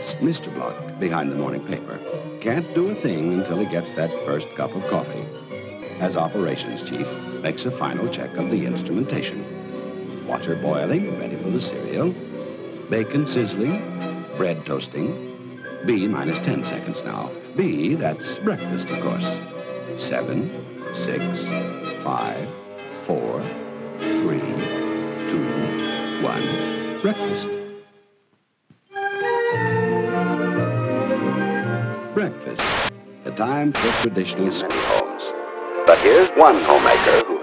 That's Mr. Block behind the morning paper. Can't do a thing until he gets that first cup of coffee. As operations chief, makes a final check of the instrumentation. Water boiling, ready for the cereal. Bacon sizzling, bread toasting. B minus 10 seconds now. B, that's breakfast, of course. 7, 6, 5, 4, 3, 2, 1, breakfast. Breakfast, a time for traditional school homes. But here's one homemaker who